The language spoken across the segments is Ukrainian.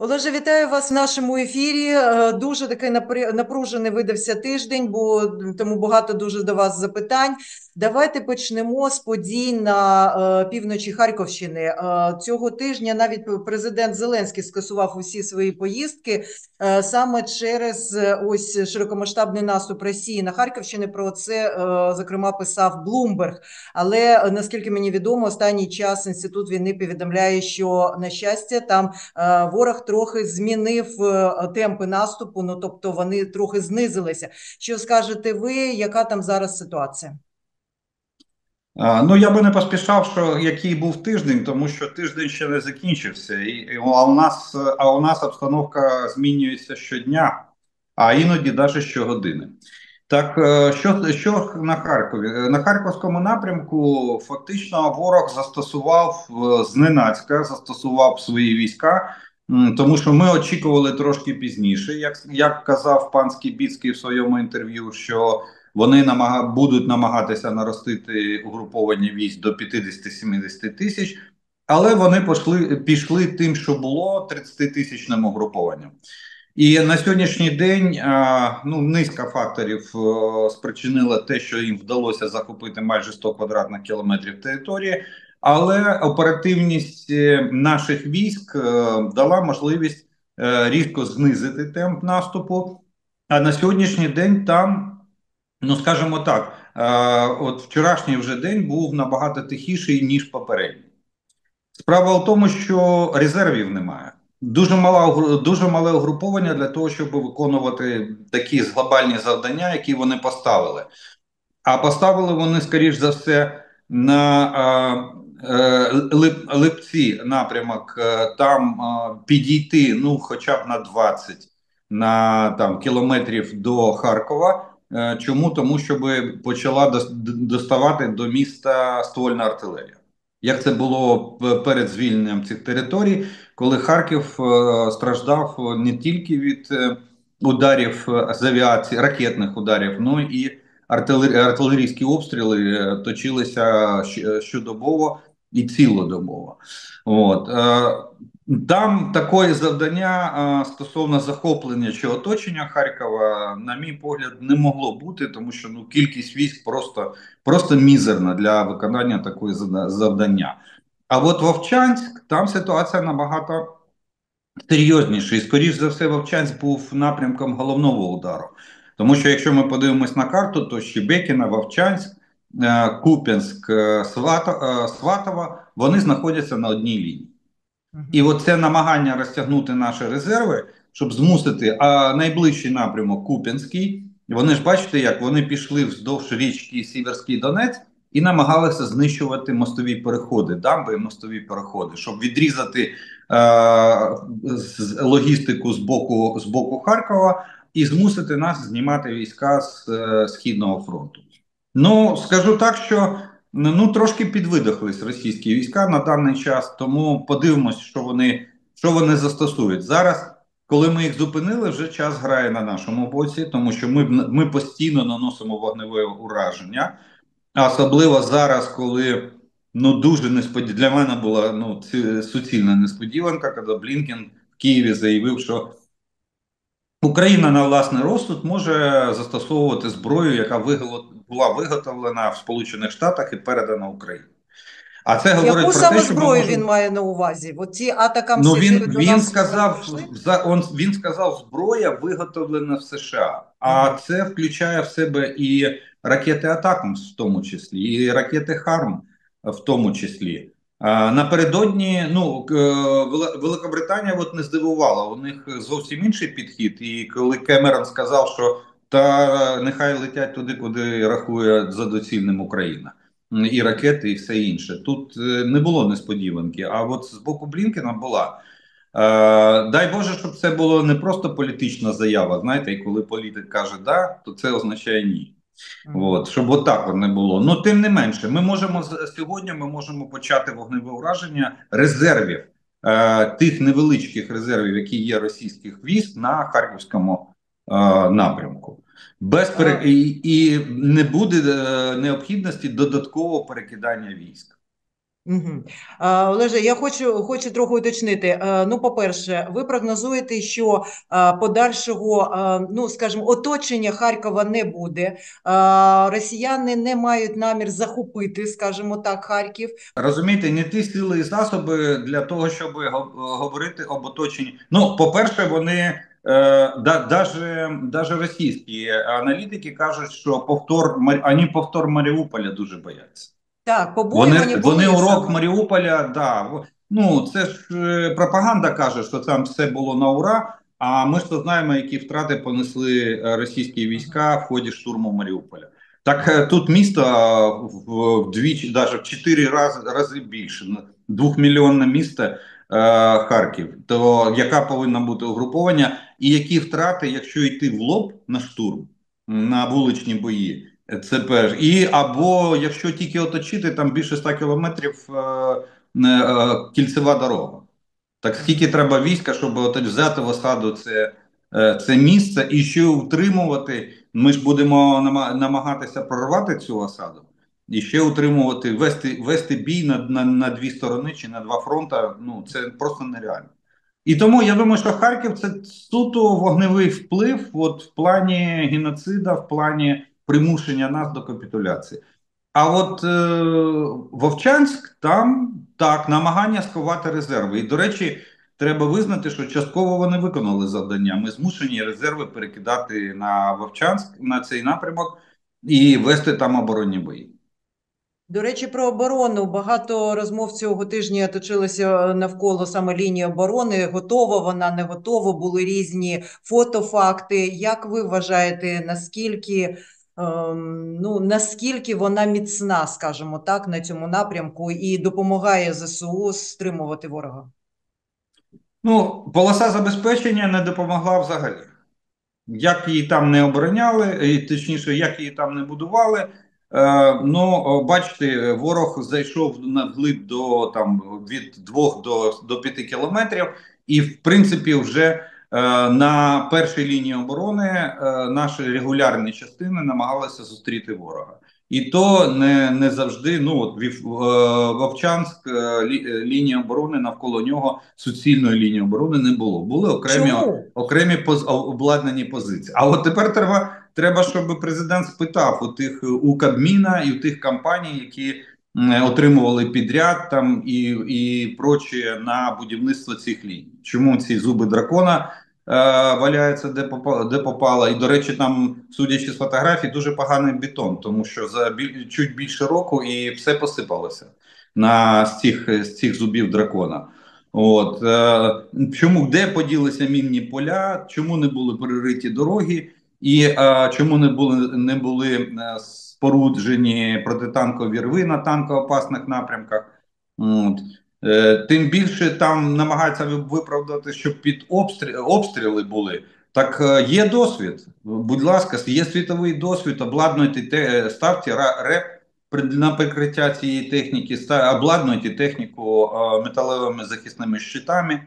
Олеже, вітаю вас в нашому ефірі. Дуже такий напружений видався тиждень, бо тому багато дуже до вас запитань. Давайте почнемо з подій на півночі Харківщини. Цього тижня навіть президент Зеленський скасував усі свої поїздки саме через ось широкомасштабний наступ Росії на Харківщину. Про це, зокрема, писав Блумберг. Але наскільки мені відомо, останній час Інститут війни повідомляє, що, на щастя, там ворог трохи змінив темпи наступу, ну тобто вони трохи знизилися. Що скажете ви, яка там зараз ситуація? Ну, я би не поспішав, що який був тиждень, тому що тиждень ще не закінчився. А у нас обстановка змінюється щодня, а іноді навіть щогодини. Так, що на Харкові? На Харківському напрямку фактично ворог застосував зненацька, застосував свої війська, тому що ми очікували трошки пізніше. Як казав пан Скібіцький в своєму інтерв'ю, що вони будуть намагатися наростити угруповання військ до 50-70 тисяч, але вони пішли тим, що було 30-тисячним угрупованням. І на сьогоднішній день низка факторів спричинила те, що їм вдалося захопити майже 100 квадратних кілометрів території, але оперативність наших військ дала можливість різко знизити темп наступу. А на сьогоднішній день там, ну скажімо так, от вчорашній вже день був набагато тихіший, ніж попередній. Справа в тому, що резервів немає. Дуже мале угруповання для того, щоб виконувати такі глобальні завдання, які вони поставили. А поставили вони, скоріш за все, на Липці напрямок, там підійти, ну, хоча б на 20 кілометрів до Харкова. Чому? Тому щоб почала доставати до міста ствольна артилерія. Як це було перед звільненням цих територій, коли Харків страждав не тільки від ударів з авіації, ракетних ударів, ну і артилерійські обстріли точилися щодобово і цілодобово. От. Там таке завдання стосовно захоплення чи оточення Харкова, на мій погляд, не могло бути, тому що кількість військ просто мізерна для виконання такої завдання. А от Вовчанськ, там ситуація набагато серйозніша. І, скоріш за все, Вовчанськ був напрямком головного удару. Тому що якщо ми подивимось на карту, то Щебекіна, Вовчанськ, Куп'янськ, Сватово, вони знаходяться на одній лінії. І оце намагання розтягнути наші резерви, щоб змусити, а найближчий напрямок Куп'янський, вони ж бачите, як вони пішли вздовж річки Сіверський Донець і намагалися знищувати мостові переходи, дамби і мостові переходи, щоб відрізати логістику з боку Харкова і змусити нас знімати війська з Східного фронту. Ну, скажу так, що трошки підвидохлись російські війська на даний час, тому подивимось, що вони застосують. Зараз, коли ми їх зупинили, вже час грає на нашому боці, тому що ми постійно наносимо вогневе ураження, а особливо зараз, коли дуже для мене була суцільна несподіванка, коли Блінкен в Києві заявив, що Україна на власний розсуд може застосовувати зброю, яка була виготовлена в Сполучених Штатах і передана Україні. А це Яку говорить про те, саме що ми зброю можемо. він має на увазі? От ці атакам Ну які він до він нас сказав прийшли? він сказав зброя виготовлена в США, а Ага. це включає в себе і ракети Атакамс, в тому числі, і ракети Харм, в тому числі. Напередодні Великобританія не здивувала. У них зовсім інший підхід. І коли Кемерон сказав, що нехай летять туди, куди рахує за доцільним Україна. І ракети, і все інше. Тут не було несподіванки. А от з боку Блінкена була. Дай Боже, щоб це було не просто політична заява. Знаєте, і коли політик каже «да», то це означає «ні». От, щоб отак не було. Ну, тим не менше, сьогодні ми можемо почати вогневе ураження резервів, тих невеличких резервів, які є російських військ на Харківському напрямку. І не буде необхідності додаткового перекидання військ. Мгм. Олеже, я хочу трохи уточнити. Ну, по-перше, ви прогнозуєте, що подальшого, ну, скажімо, оточення Харкова не буде. Росіяни не мають намір захопити, скажімо так, Харків. Розумієте, не ті сили і засоби для того, щоб говорити об оточенні. Ну, по-перше, вони даже російські аналітики кажуть, що повтор Маріуполя дуже бояться. Так, Вони побоювання вони були урок саме. Маріуполя, да. Ну це ж пропаганда каже, що там все було на ура. А ми ж то знаємо, які втрати понесли російські Мгм. війська в ході штурму Маріуполя. Так тут місто вдвічі, навіть в 4 рази більше. 2-мільйонне місто Харків. То яка повинна бути угруповання, і які втрати, якщо йти в лоб на штурм, на вуличні бої? Це перше. І або якщо тільки оточити, там більше 100 кілометрів кільцева дорога. Так скільки Мгм. треба війська, щоб от взяти в осаду це місце і ще утримувати. Ми ж будемо намагатися прорвати цю осаду і ще утримувати, вести бій на дві сторони чи на два фронти. Ну це просто нереально. І тому я думаю, що Харків це суто вогневий вплив, от в плані геноцида, в плані примушення нас до капітуляції. А от Вовчанськ там так намагання сховати резерви. І, до речі, треба визнати, що частково вони виконали завдання. Ми змушені резерви перекидати на Вовчанськ, на цей напрямок і вести там оборонні бої. До речі, про оборону. Багато розмов цього тижня точилося навколо саме лінії оборони. Готова вона, не готова. Були різні фотофакти. Як ви вважаєте, наскільки, ну, наскільки вона міцна, скажімо так, на цьому напрямку і допомагає ЗСУ стримувати ворога? Ну, полоса забезпечення не допомогла взагалі. Як її там не обороняли, і точніше, як її там не будували. Ну, бачите, ворог зайшов на глиб до там від 2 до 5 кілометрів, і в принципі, вже на першій лінії оборони наші регулярні частини намагалися зустріти ворога. І то не завжди. Ну от Вовчанськ, лінія оборони навколо нього суцільної лінії оборони не було. Були Чому? окремі обладнані позиції. А от тепер треба, щоб президент спитав у Кабміна і у тих компаній, які отримували підряд там і прочі на будівництво цих ліній. Чому ці зуби дракона валяються де попало? І, до речі, там, судячи з фотографій, дуже поганий бетон, тому що за чуть більше року і все посипалося з цих зубів дракона. От чому де поділися мінні поля, чому не були перериті дороги, і чому не були споруджені протитанкові рви на танкоопасних напрямках? От. Тим більше там намагаються виправдати, щоб під обстріли були. Так є досвід. Будь ласка, є світовий досвід, обладнуйте ставте РЕП на прикриття цієї техніки, обладнуйте техніку металевими захисними щитами.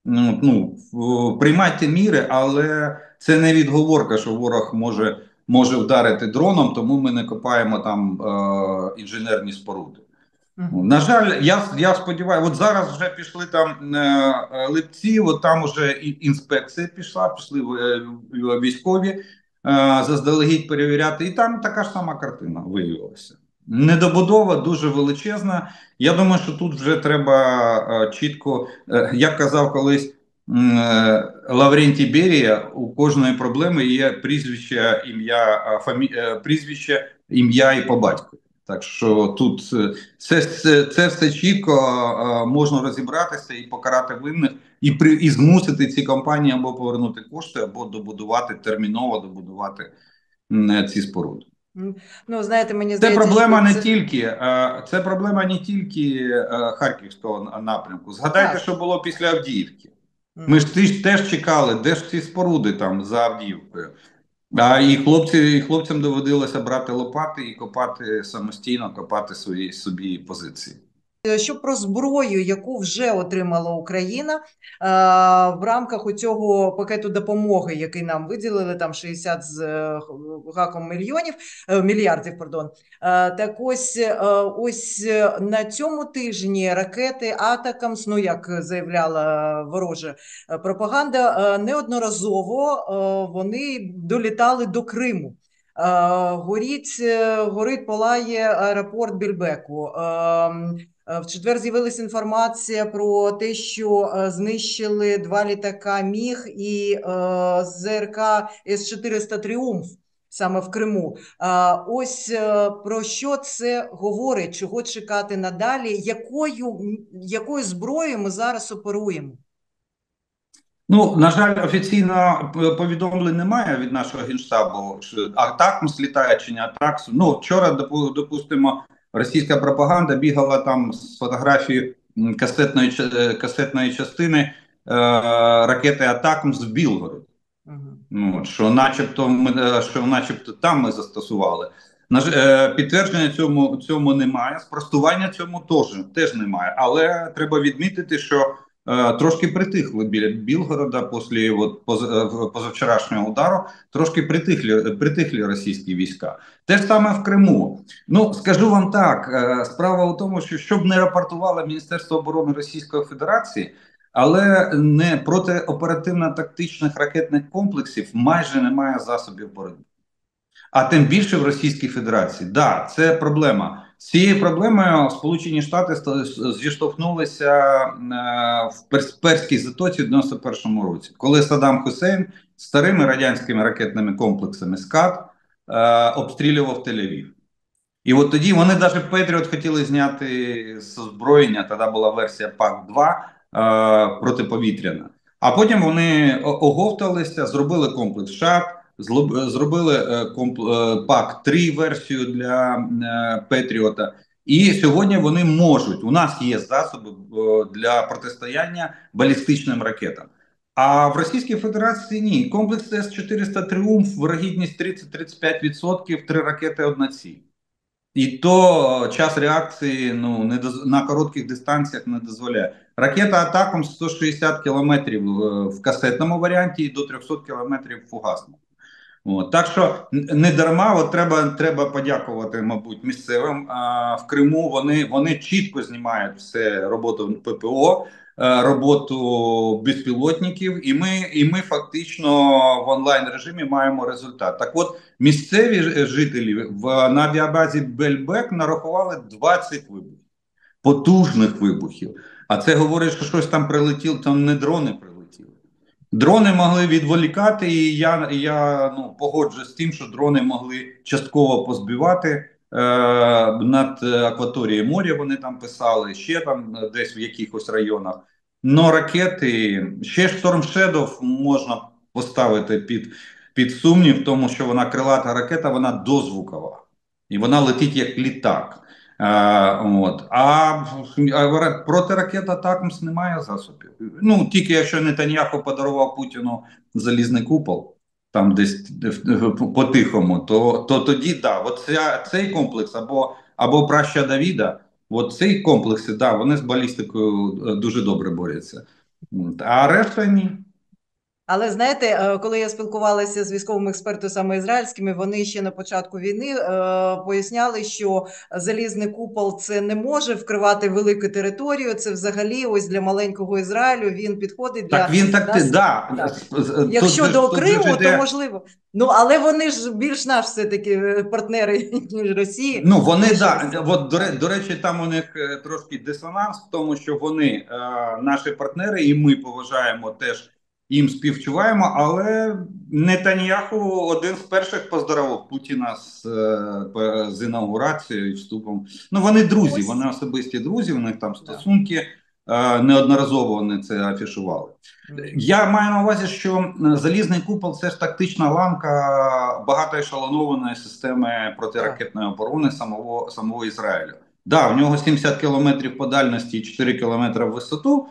Приймайте міри, але це не відговорка, що ворог може вдарити дроном, тому ми не копаємо там інженерні споруди. Мгм. На жаль, я сподіваюся, от зараз вже пішли там липці, от там вже інспекція пішли військові заздалегідь перевіряти, і там така ж сама картина виявилася. Недобудова дуже величезна. Я думаю, що тут вже треба чітко, як казав колись Лаврентій Берія, у кожної проблеми є прізвище, ім'я і по батькові. Так що тут це все чітко можна розібратися і покарати винних, і змусити ці компанії або повернути кошти, або терміново добудувати ці споруди. М, Ну, знаєте, мені Це здається, проблема що не це тільки це проблема не тільки Харківського напрямку. Згадайте, так. що було після Авдіївки. Ми Мгм. ж теж чекали, де ж ці споруди там за Авдіївкою. І хлопцям доводилося брати лопати і копати самостійно, копати свої собі позиції. що про зброю, яку вже отримала Україна в рамках цього пакету допомоги, який нам виділили, там 60 з гаком мільярдів, пардон. Так ось на цьому тижні ракети Атакамс, ну як заявляла ворожа пропаганда, неодноразово вони долітали до Криму. Горить, палає аеропорт Більбеку. В четвер з'явилася інформація про те, що знищили 2 літака Міг і ЗРК С-400 Тріумф саме в Криму. Ось про що це говорить, чого чекати надалі, якою зброєю ми зараз оперуємо? Ну, на жаль, офіційно повідомлень немає від нашого генштабу, що Атакмс літає чи не Атакмс. Ну, вчора, допустимо, російська пропаганда бігала там з фотографією касетної частини ракети Атакмс в Білгород. Ну, що начебто там ми застосували. Підтвердження цьому немає, спростування цьому теж немає. Але треба відмітити, що трошки притихли біля Білгорода після позавчорашнього удару, трошки притихли російські війська. Те ж саме в Криму. Ну, скажу вам так, справа у тому, що щоб не рапортувало Міністерство оборони Російської Федерації, але не проти оперативно-тактичних ракетних комплексів майже немає засобів боротьби. А тим більше в Російській Федерації. Да, це проблема. З цією проблемою Сполучені Штати зіштовхнулися в Перській затоці в 91-му році, коли Саддам Хусейн старими радянськими ракетними комплексами «Скат» обстрілював Тель-Авів. І от тоді вони навіть Петріот хотіли зняти з озброєння, тоді була версія ПАК-2 протиповітряна. А потім вони оговталися, зробили комплекс ШАТ, зробили ПАК-3 версію для Петріота. І сьогодні вони можуть, у нас є засоби для протистояння балістичним ракетам. А в Російській Федерації ні. Комплекс С-400 Тріумф, вирогідність 30-35%, 3 ракети, 1 ціль. І то час реакції на коротких дистанціях не дозволяє. Ракета Атакам 160 кілометрів в касетному варіанті і до 300 кілометрів в фугасному. Так що не дарма, треба подякувати, мабуть, місцевим. В Криму вони чітко знімають все роботу ППО, роботу безпілотників, і ми фактично в онлайн режимі маємо результат. Так от, місцеві жителі на авіабазі Бельбек нарахували 20 вибухів, потужних вибухів. А це говорить, що щось там прилетіло, там не дрони прилетіли. Дрони могли відволікати, і я погоджуюсь з тим, що дрони могли частково позбивати над акваторією моря, вони там писали, ще там десь в якихось районах. Но ракети, ще Storm Shadow можна поставити під сумнів, тому що вона крилата ракета, вона дозвукова. І вона летить як літак. А проти ракет Атакмс немає засобів. Ну, тільки якщо Нетаньяху подарував Путіну залізний купол, там десь по-тихому, то тоді, да, цей комплекс або праща Давіда, цей комплекси, да, вони з балістикою дуже добре борються. А решта ні. Але знаєте, коли я спілкувалася з військовими експертами саме ізраїльськими, вони ще на початку війни поясняли, що залізний купол це не може вкривати велику територію. Це взагалі ось для маленького Ізраїлю він підходить для так він так, нас. Да. Якщо до Криму, то можливо. Ну але вони ж більш наш все-таки партнери ніж Росії. Ну вони до речі, там у них трошки дисонанс в тому, що вони наші партнери, і ми поважаємо теж. Їм співчуваємо, але Нетаньяху один з перших поздоровив Путіна з інаугурацією і вступом. Ну, вони друзі, вони особисті друзі, у них там стосунки, неодноразово вони це афішували. Я маю на увазі, що залізний купол – це ж тактична ланка багатоешелонованої системи протиракетної оборони самого Ізраїлю. Да, в нього 70 кілометрів по дальності і 4 кілометри в висоту,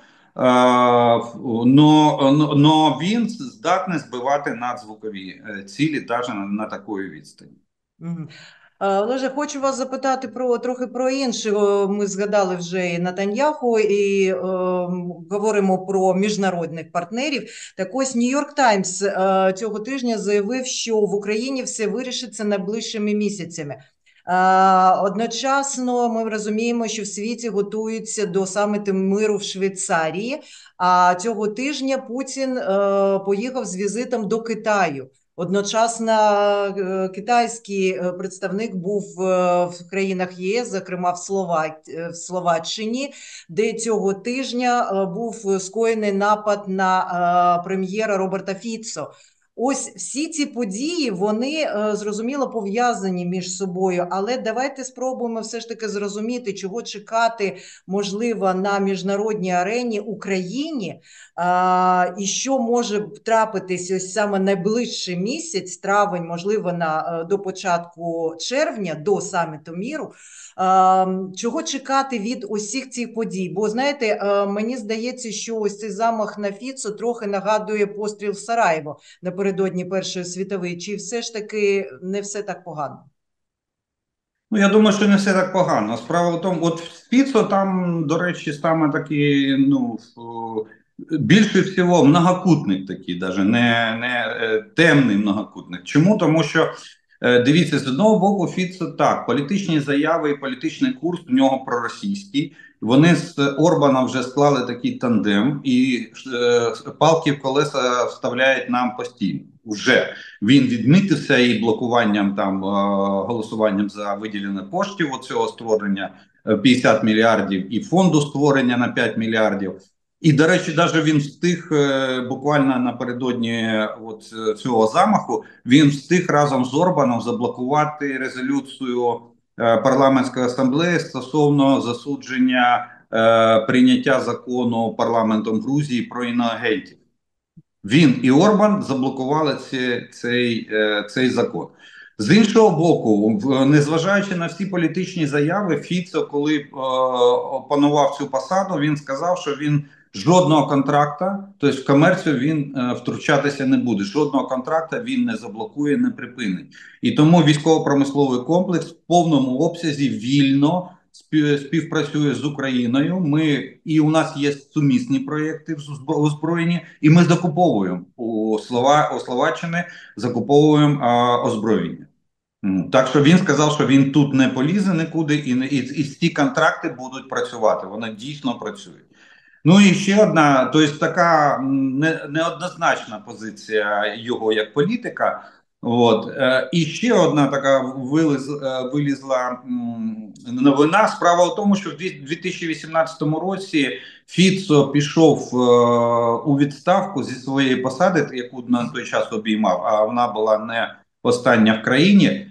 но він здатний збивати надзвукові цілі навіть на такої відстані. Олеже, хочу вас запитати трохи про інше. Ми згадали вже і Нетаньяху, і говоримо про міжнародних партнерів. Так ось Нью-Йорк Таймс цього тижня заявив, що в Україні все вирішиться найближчими місяцями. Одночасно ми розуміємо, що в світі готуються до саміту миру в Швейцарії, а цього тижня Путін поїхав з візитом до Китаю. Одночасно китайський представник був в країнах ЄС, зокрема в Словаччині, де цього тижня був скоєний напад на прем'єра Роберта Фіцо. Ось всі ці події, вони зрозуміло пов'язані між собою, але давайте спробуємо все ж таки зрозуміти, чого чекати, можливо, на міжнародній арені Україні, і що може трапитись ось саме найближчий місяць, травень, можливо, до початку червня, до саміту міру. Чого чекати від усіх цих подій? Бо, знаєте, мені здається, що ось цей замах на Фіцо трохи нагадує постріл в Сараєво напередодні Першої світової. Чи все ж таки не все так погано? Ну, я думаю, що не все так погано. Справа в тому, от в Спіцо там, до речі, саме такий, ну, більше всього многокутник такий, навіть не темний многокутник. Чому? Тому що, дивіться, з одного боку, Фіцо так, політичні заяви і політичний курс у нього проросійський. Вони з Орбаном вже склали такий тандем, і палки в колеса вставляють нам постійно. Вже він відмітився і блокуванням там голосуванням за виділення коштів оцього створення 50 мільярдів і фонду створення на 5 мільярдів. І, до речі, навіть він встиг буквально напередодні цього замаху, він встиг разом з Орбаном заблокувати резолюцію парламентської асамблеї стосовно засудження прийняття закону парламентом Грузії про іноагентів. Він і Орбан заблокували цей закон. З іншого боку, незважаючи на всі політичні заяви, Фіцо, коли опанував цю посаду, він сказав, що він жодного контракта, тобто в комерцію він втручатися не буде. Жодного контракта він не заблокує, не припинить. І тому військово-промисловий комплекс в повному обсязі вільно співпрацює з Україною. І у нас є сумісні проєкти в озброєнні, і ми закуповуємо у Словаччини, закуповуємо озброєння. Так що він сказав, що він тут не полізе нікуди, і ці контракти будуть працювати. Вони дійсно працюють. Ну і ще одна, тобто така неоднозначна позиція його як політика. І ще одна така вилізла новина. Справа в тому, що в 2018 році Фіцо пішов у відставку зі своєї посади, яку на той час обіймав, а вона була не остання в країні,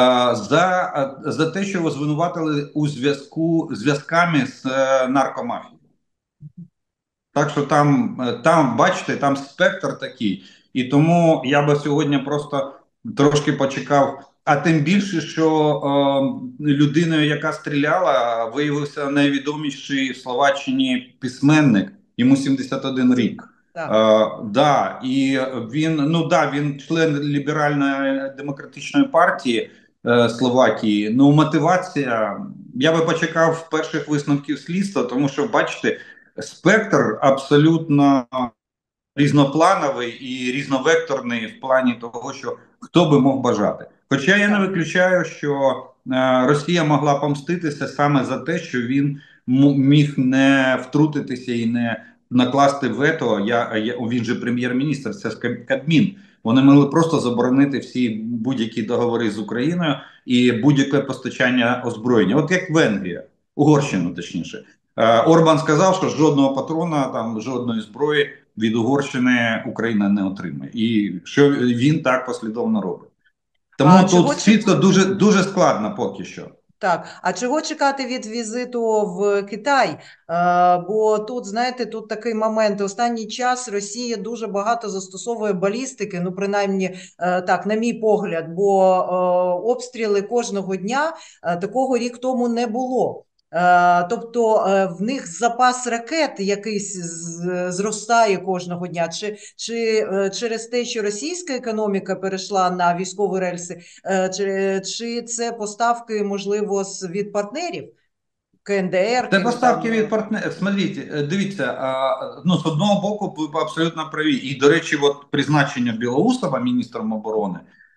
за те, що його звинуватили у зв'язками з наркомафією. Так що там, бачите, там спектр такий. І тому я би сьогодні просто трошки почекав. А тим більше, що людиною, яка стріляла, виявився найвідоміший в Словаччині письменник, йому 71 рік. Да, і він член ліберальної демократичної партії Словакії. Ну, мотивація, я би почекав перших висновків слідства, тому що, бачите, спектр абсолютно різноплановий і різновекторний в плані того, що хто би мог бажати. Хоча я не виключаю, що Росія могла помститися саме за те, що він міг не втрутитися і не накласти вето. Він же прем'єр-міністр, це Кабмін. Вони могли просто заборонити всі будь-які договори з Україною і будь-яке постачання озброєння. От як Венгрія, Угорщина точніше. Орбан сказав, що жодного патрона, там жодної зброї від Угорщини Україна не отримає. І що він так послідовно робить. Тому тут світло дуже складно поки що. Так, а чого чекати від візиту в Китай? Бо тут, знаєте, тут такий момент. Останній час Росія дуже багато застосовує балістики, ну, принаймні, так, на мій погляд, бо обстріли кожного дня такого рік тому не було. Тобто в них запас ракет якийсь зростає кожного дня, чи через те, що російська економіка перейшла на військові рельси, чи це поставки, можливо, від партнерів, КНДР, Це там. поставки від партнерів. Смотрите, дивіться, ну з одного боку, ви абсолютно праві. І, до речі, от призначення Білоусова міністром оборони,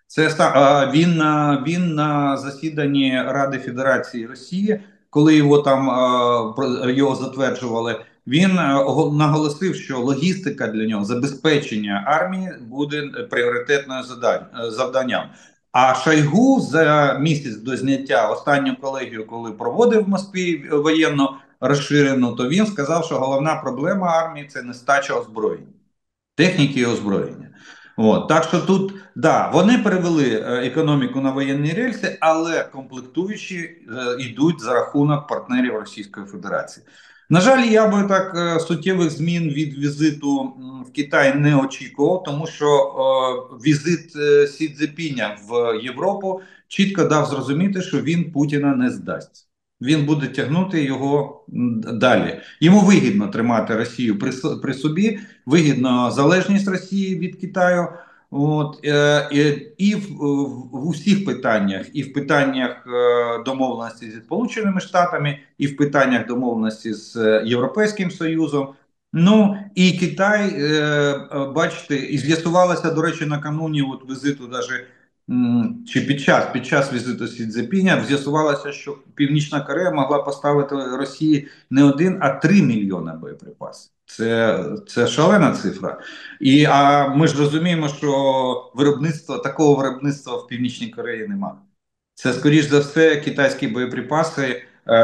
він на засіданні Ради Федерації Росії, коли його там його затверджували, він наголосив, що логістика для нього, забезпечення армії буде пріоритетною завданням. А Шойгу за місяць до зняття останню колегію, коли проводив в Москві воєнну розширену, то він сказав, що головна проблема армії це нестача озброєння, техніки і озброєння. От. Так що тут, да, вони перевели економіку на воєнні рельси, але комплектуючі йдуть за рахунок партнерів Російської Федерації. На жаль, я би так суттєвих змін від візиту в Китай не очікував, тому що візит Сі Цзіньпіня в Європу чітко дав зрозуміти, що він Путіна не здасть. Він буде тягнути його далі. Йому вигідно тримати Росію при собі, вигідно залежність Росії від Китаю. От, і в усіх питаннях, і в питаннях домовленості зі Сполученими Штатами, і в питаннях домовленості з Європейським Союзом. Ну і Китай, бачите, і з'ясувалося, до речі, накануні от візиту, даже, чи під час візиту Сі Цзіньпіня, з'ясувалося, що Північна Корея могла поставити Росії не 1, а 3 мільйони боєприпасів. Це шалена цифра. А ми ж розуміємо, що такого виробництва в Північній Кореї немає. Це, скоріш за все, китайські боєприпаси,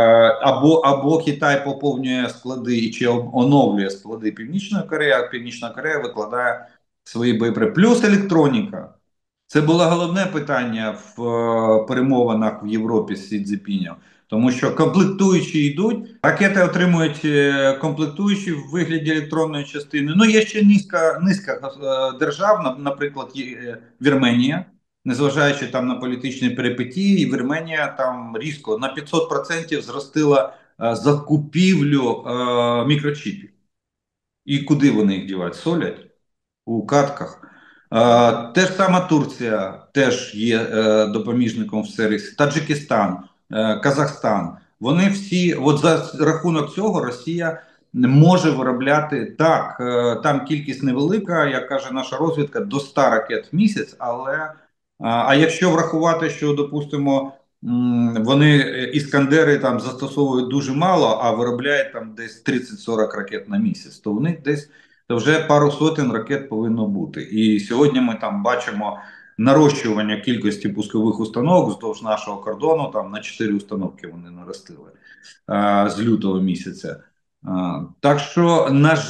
або Китай поповнює склади чи оновлює склади Північної Кореї, а Північна Корея викладає свої боєприпаси. Плюс електроніка. Це було головне питання в перемовинах в Європі з Сі Цзіньпінем. Тому що комплектуючі йдуть, ракети отримують комплектуючі в вигляді електронної частини. Ну, є ще низка держав, наприклад, Вірменія, незважаючи там на політичні перипетії, Вірменія там різко на 500% зростила закупівлю мікрочіпів. І куди вони їх дівають? Солять у катках. Те ж сама Турція теж є допоміжником в сервісі, Таджикистан, Казахстан. Вони всі, от за рахунок цього Росія може виробляти, так, там кількість невелика, як каже наша розвідка, до 100 ракет в місяць, але а якщо врахувати, що, допустимо, вони іскандери там застосовують дуже мало, а виробляють там десь 30-40 ракет на місяць, то в них десь то вже пару сотень ракет повинно бути. І сьогодні ми там бачимо нарощування кількості пускових установок вздовж нашого кордону, там на 4 установки вони наростили з лютого місяця. Так що,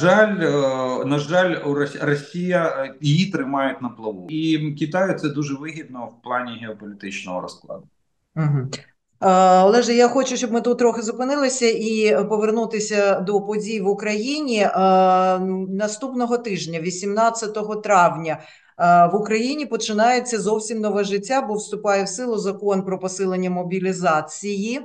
на жаль, Росія її тримають на плаву. І Китаю це дуже вигідно в плані геополітичного розкладу. Угу. Олеже, я хочу, щоб ми тут трохи зупинилися і повернутися до подій в Україні. Наступного тижня, 18 травня, в Україні починається зовсім нове життя, бо вступає в силу закон про посилення мобілізації.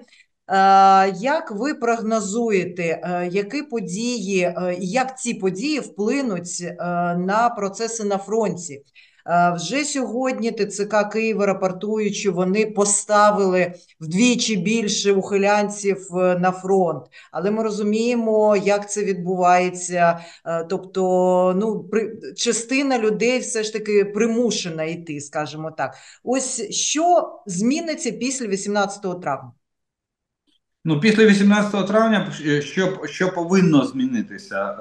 Як ви прогнозуєте, які події, як ці події вплинуть на процеси на фронті? Вже сьогодні ТЦК Києва рапортують, що вони поставили вдвічі більше ухилянців на фронт. Але ми розуміємо, як це відбувається. Тобто, ну, частина людей все ж таки примушена йти, скажімо так. Ось що зміниться після 18 травня? Ну, після 18 травня, що повинно змінитися?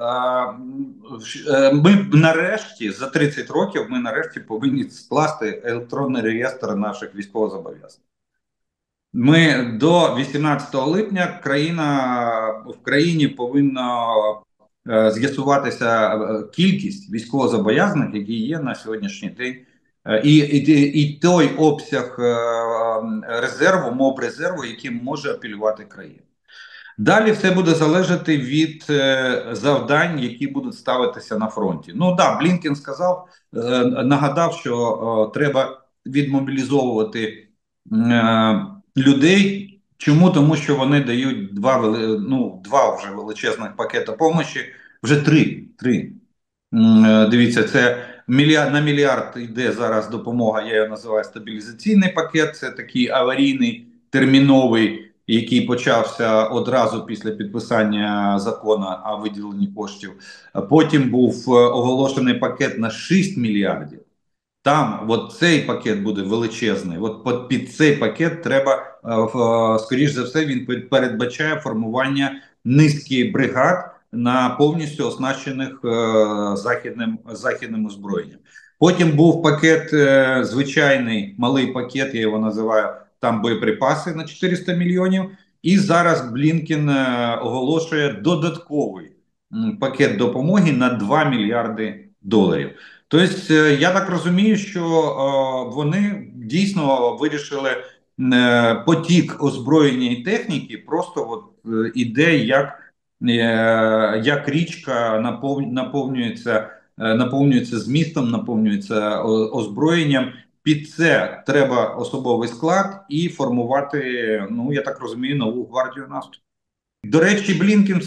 Ми нарешті, за 30 років, ми нарешті повинні скласти електронний реєстр наших військовозобов'язаних. Ми до 18 липня в країні повинна з'ясуватися кількість військовозобов'язаних, які є на сьогоднішній день. І той обсяг резерву, мобрезерву, яким може апелювати країна. Далі все буде залежати від завдань, які будуть ставитися на фронті. Ну так, Блінкен нагадав, що треба відмобілізовувати людей Чому? Тому що вони дають два вже величезних пакета помощі, вже три. Дивіться, це на мільярд йде зараз допомога. Я його називаю стабілізаційний пакет. Це такий аварійний, терміновий, який почався одразу після підписання закону о виділенні коштів. Потім був оголошений пакет на 6 мільярдів. Там от цей пакет буде величезний. От під цей пакет треба, скоріш за все, він передбачає формування низки бригад на повністю оснащених західним озброєнням. Потім був пакет, звичайний малий пакет, я його називаю там боєприпаси на 400 мільйонів. І зараз Блінкен оголошує додатковий пакет допомоги на 2 мільярди доларів. Тобто, я так розумію, що вони дійсно вирішили потік озброєння і техніки, просто іде як річка наповнюється змістом, наповнюється озброєнням. Під це треба особовий склад і формувати, ну я так розумію, нову гвардію наступу. До речі, Блінкен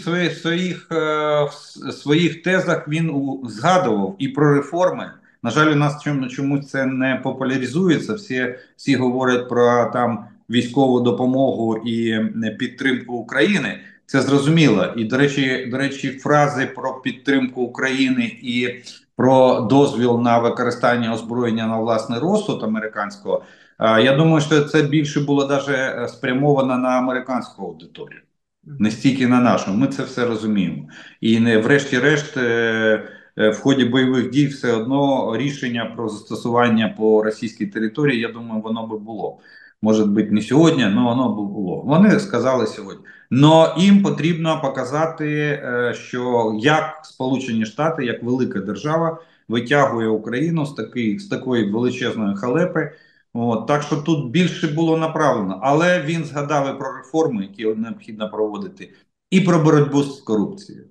в своїх тезах він згадував і про реформи. На жаль, у нас чомусь це не популяризується. Всі говорять про там військову допомогу і підтримку України. Це зрозуміло. І до речі, фрази про підтримку України і про дозвіл на використання озброєння на власний розсуд американського. Я думаю, що це більше було даже спрямовано на американську аудиторію. Не стільки на нашу, ми це все розуміємо. І не врешті-решт, в ході бойових дій все одно рішення про застосування по російській території, я думаю, воно би було. Може бути не сьогодні, але воно би було. Вони сказали сьогодні. Но їм потрібно показати, що як Сполучені Штати, як велика держава, витягує Україну з такої величезної халепи. Так що тут більше було направлено, але він згадав і про реформи, які необхідно проводити, і про боротьбу з корупцією.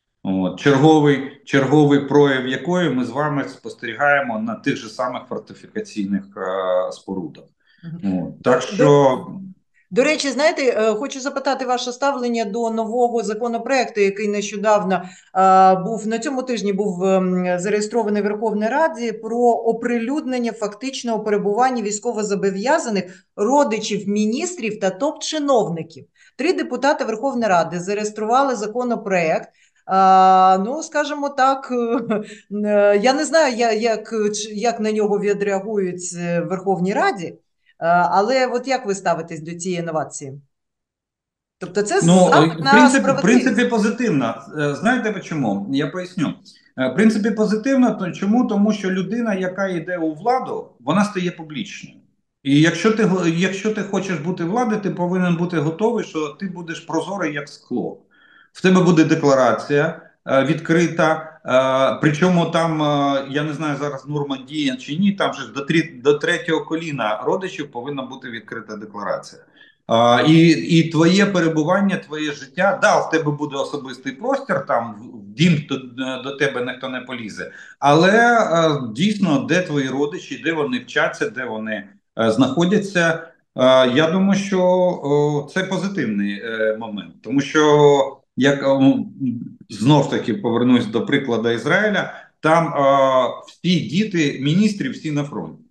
Черговий прояв якої ми з вами спостерігаємо на тих же самих фортифікаційних спорудах. Так що. До речі, знаєте, хочу запитати ваше ставлення до нового законопроекту, який нещодавно був на цьому тижні зареєстрований в Верховній Раді про оприлюднення фактичного перебування військовозобов'язаних родичів міністрів та топ-чиновників. 3 депутати Верховної Ради зареєстрували законопроект. Ну, скажімо так, я не знаю, як на нього відреагують в Верховній Раді. Але от як ви ставитесь до цієї інновації? Тобто це запит на справедливість. В принципі, позитивно. Знаєте чому? Я поясню. В принципі, позитивно. Чому? Тому що людина, яка йде у владу, вона стає публічною. І якщо ти хочеш бути владою, ти повинен бути готовий, що ти будеш прозорий, як скло. В тебе буде декларація відкрита. Причому там, я не знаю зараз норма діє чи ні, там же до 3-го коліна родичів повинна бути відкрита декларація. І твоє перебування, твоє життя, в тебе буде особистий простір, там в дім до тебе ніхто не полізе. Але дійсно, де твої родичі, де вони вчаться, де вони знаходяться, я думаю, що це позитивний момент. Тому що, як знов таки повернусь до прикладу Ізраїля, там всі діти міністрів, всі на фронті.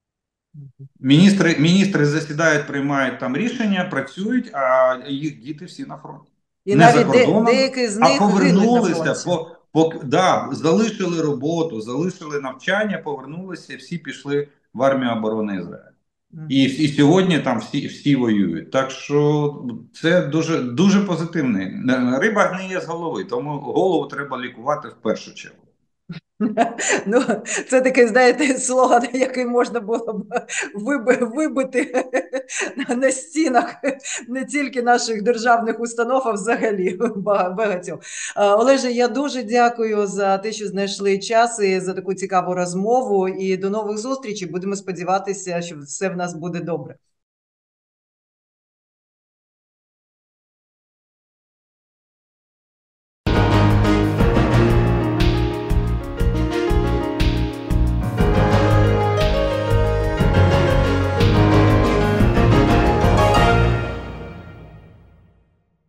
Міністри засідають, приймають там рішення, працюють, а їх діти всі на фронті. І не навіть за кордоном, деякі з них повернулися, залишили роботу, залишили навчання, повернулися, всі пішли в армію оборони Ізраїлю. І сьогодні там всі воюють. Так що це дуже, дуже позитивний. Риба гниє з голови, тому голову треба лікувати в першу чергу. Ну, це такий, знаєте, слоган, який можна було б вибити на стінах не тільки наших державних установ, а взагалі багатьох. Олеже, я дуже дякую за те, що знайшли час і за таку цікаву розмову. І до нових зустрічей. Будемо сподіватися, що все в нас буде добре.